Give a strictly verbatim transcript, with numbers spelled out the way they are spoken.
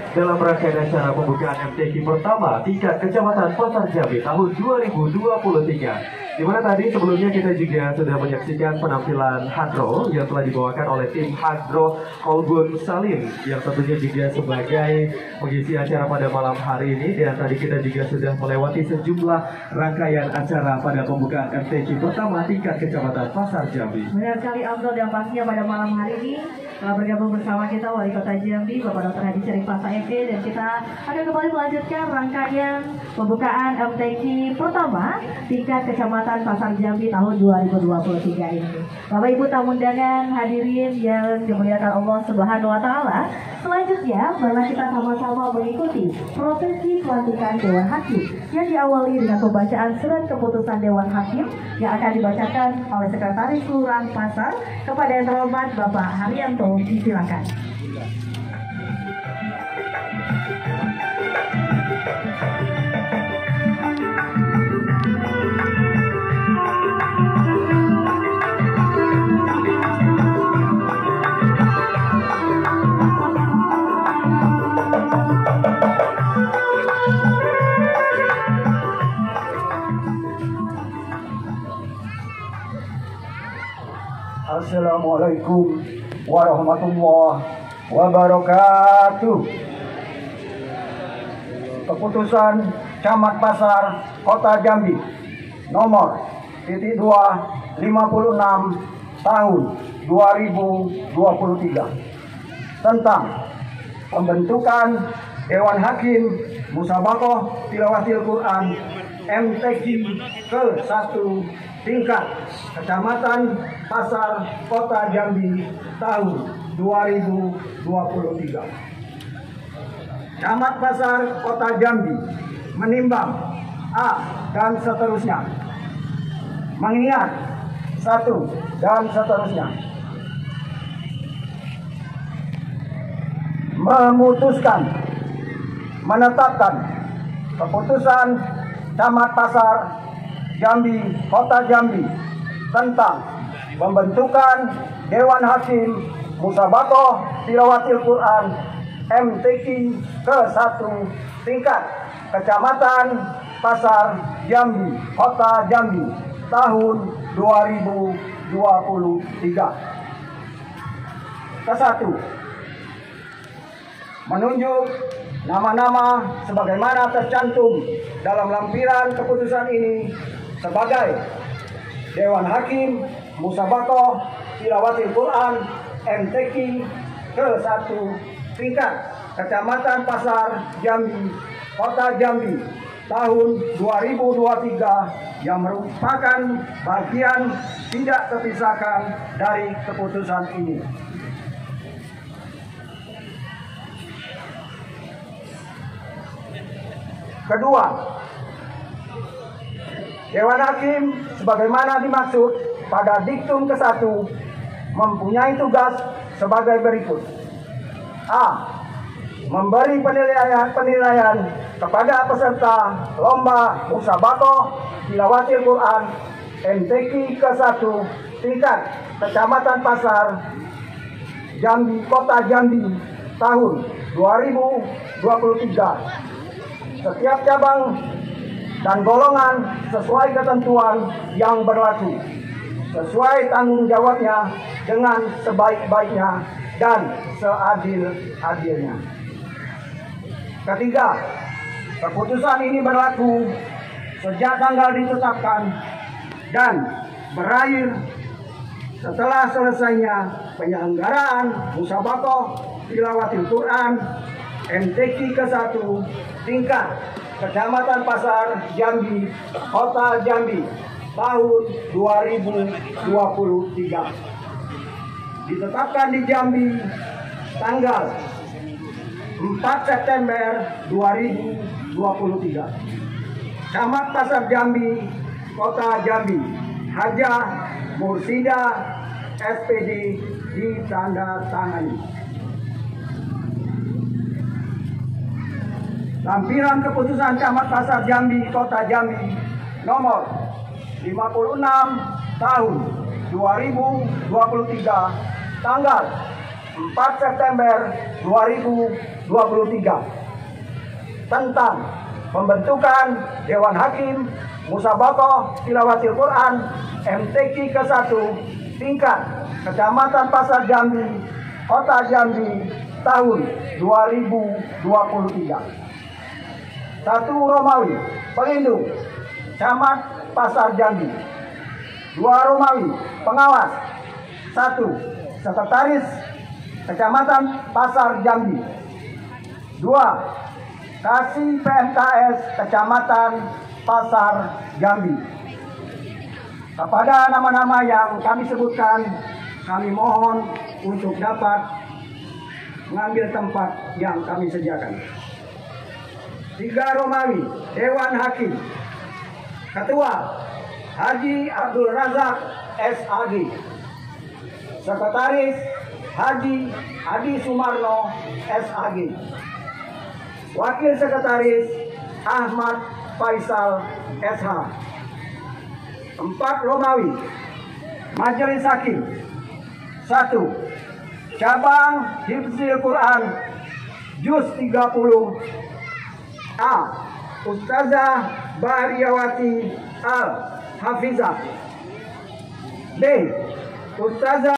dalam rangkaian acara pembukaan M T Q pertama tingkat Kecamatan Pasar Jambi tahun dua ribu dua puluh tiga. Di mana tadi sebelumnya kita juga sudah menyaksikan penampilan Hadro yang telah dibawakan oleh tim Hadro Kolbun Salim yang tentunya juga sebagai mengisi acara pada malam hari ini. Dan tadi kita juga sudah melewati sejumlah rangkaian acara pada pembukaan M T Q pertama tingkat Kecamatan Pasar Jambi. Benar sekali Abdul, dan pastinya pada malam hari ini telah bergabung bersama kita Wali Kota Jambi Bapak Doktor Hadi Syarif Pasa M E, dan kita akan kembali melanjutkan rangkaian pembukaan M T Q pertama tingkat Kecamatan Pasar Jambi tahun dua ribu dua puluh tiga ini. Bapak Ibu tamu undangan, hadirin yang dimuliakan Allah Subhanahu wa taala, selanjutnya marilah kita sama-sama mengikuti prosesi pelantikan Dewan Hakim yang diawali dengan pembacaan surat keputusan Dewan Hakim yang akan dibacakan oleh Sekretaris Lurah Pasar kepada yang terhormat Bapak Haryanto. Disilakan. Assalamualaikum warahmatullahi wabarakatuh. Keputusan Camat Pasar Kota Jambi nomor titik dua lima puluh enam tahun dua ribu dua puluh tiga tentang pembentukan Dewan Hakim Musabaqah Tilawatil Quran M T Q ke satu tingkat Kecamatan Pasar Kota Jambi tahun dua ribu dua puluh tiga. Camat Pasar Kota Jambi menimbang A dan seterusnya, mengingat satu dan seterusnya, memutuskan menetapkan keputusan Camat Pasar Jambi Kota Jambi tentang pembentukan Dewan Hakim Musabaqah Tilawatil Quran M T Q ke satu tingkat Kecamatan Pasar Jambi Kota Jambi tahun dua ribu dua puluh tiga. Kesatu, menunjuk nama-nama sebagaimana tercantum dalam lampiran keputusan ini sebagai Dewan Hakim Musabaqah Tilawatil Quran M T Q ke satu tingkat Kecamatan Pasar Jambi Kota Jambi tahun dua ribu dua puluh tiga yang merupakan bagian tidak terpisahkan dari keputusan ini. Kedua, Dewan Hakim sebagaimana dimaksud pada diktum ke satu mempunyai tugas sebagai berikut. A. Memberi penilaian-penilaian kepada peserta lomba Musabaqah Tilawatil Quran M T Q ke satu tingkat Kecamatan Pasar Jambi Kota Jambi tahun dua ribu dua puluh tiga. Setiap cabang dan golongan sesuai ketentuan yang berlaku, sesuai tanggung jawabnya dengan sebaik-baiknya dan seadil-adilnya. Ketiga, keputusan ini berlaku sejak tanggal ditetapkan dan berakhir setelah selesainya penyelenggaraan Musabaqah Tilawatil Quran M T Q ke satu tingkat Kecamatan Pasar Jambi Kota Jambi tahun dua ribu dua puluh tiga. Ditetapkan di Jambi tanggal empat September dua ribu dua puluh tiga. Camat Pasar Jambi Kota Jambi Haja Mursida S P D ditandatangani. Lampiran keputusan Camat Pasar Jambi Kota Jambi nomor lima puluh enam tahun dua ribu dua puluh tiga tanggal empat September dua ribu dua puluh tiga tentang pembentukan Dewan Hakim Musabaqah Tilawatil Quran M T Q ke satu tingkat Kecamatan Pasar Jambi, Kota Jambi tahun dua ribu dua puluh tiga. satu Romawi, Pelindung, Camat Pasar Jambi. dua Romawi, Pengawas. satu Sekretaris Kecamatan Pasar Jambi. dua Kasih P M K S Kecamatan Pasar Jambi. Kepada nama-nama yang kami sebutkan, kami mohon untuk dapat mengambil tempat yang kami sediakan. tiga Romawi, Dewan Hakim. Ketua Haji Abdul Razak S A G. Sekretaris Haji Adi Sumarno S A G. Wakil Sekretaris Ahmad Faisal S H. empat Romawi, Majelis Hakim. satu Cabang Hifzil Quran Juz tiga puluh. A. Ustazah Bahriyawati Al Hafizah. B. Ustazah